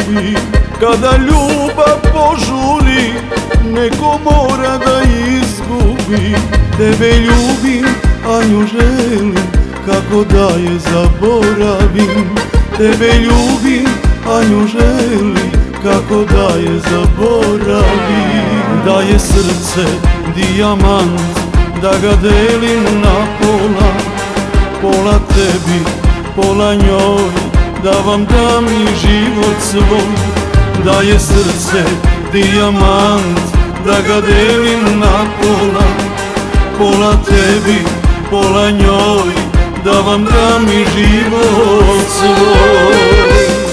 izgubi. Kada ljubav požuri, neko mora da izgubi. Tebe ljubim, a nju želim, kako da je zaboravim. Tebe ljubim, a nju želim, kako da je zaboravim. Da je srce dijamant, da ga delim na pola, pola tebi, pola njoj, da vam dam i život svoj. Da je srce dijamant, da ga delim na pola, pola tebi, pola njoj, da vam dam i život svoj.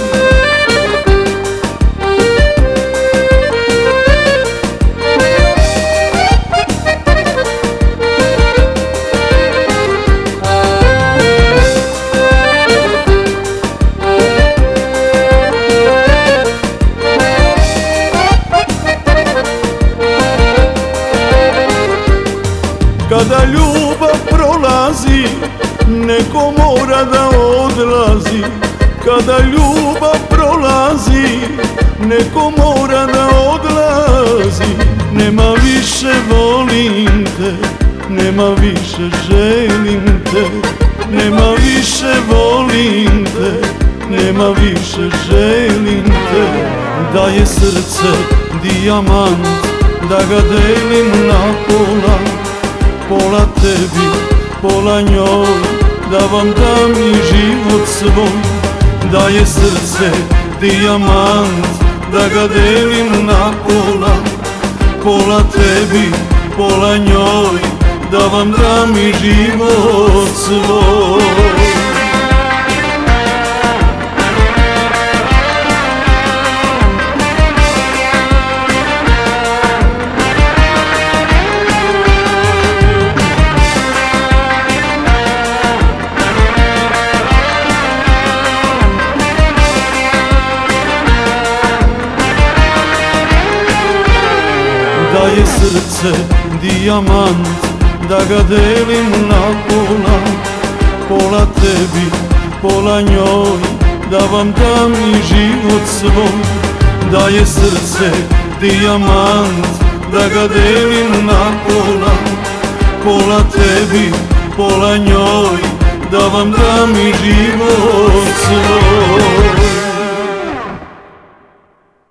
Kada ljubav prolazi, neko mora da odlazi. Kada ljubav prolazi, neko mora da odlazi. Nema više volim te, nema više želim te. Nema više volim te, nema više želim te. Da je srce dijamant, da ga delim na pola, pola tebi, pola njoj, da vam dam i život svoj. Da je srce dijamant, da ga delim na pola, pola tebi, pola njoj, da vam dam i život svoj. Da je srce dijamant, da ga delim na pola, pola tebi, pola njoj, da vam dam i život svoj. Da je srce dijamant, da ga delim na pola, pola tebi, pola njoj, da vam dam i život